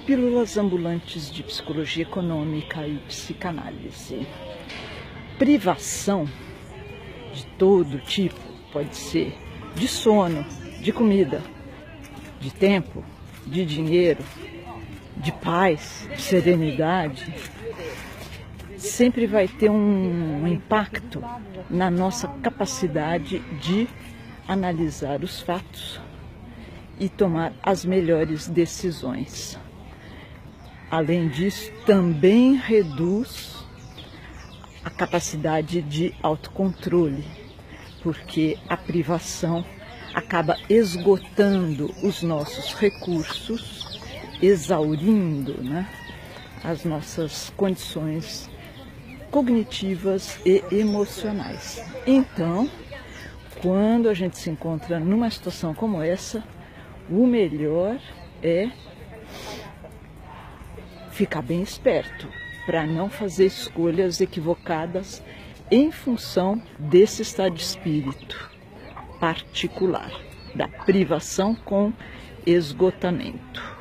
Pílulas ambulantes de psicologia econômica e psicanálise. Privação de todo tipo, pode ser de sono, de comida, de tempo, de dinheiro, de paz, de serenidade, sempre vai ter um impacto na nossa capacidade de analisar os fatos e tomar as melhores decisões. Além disso, também reduz a capacidade de autocontrole, porque a privação acaba esgotando os nossos recursos, exaurindo, as nossas condições cognitivas e emocionais. Então, quando a gente se encontra numa situação como essa, o melhor é ficar bem esperto para não fazer escolhas equivocadas em função desse estado de espírito particular, da privação com esgotamento.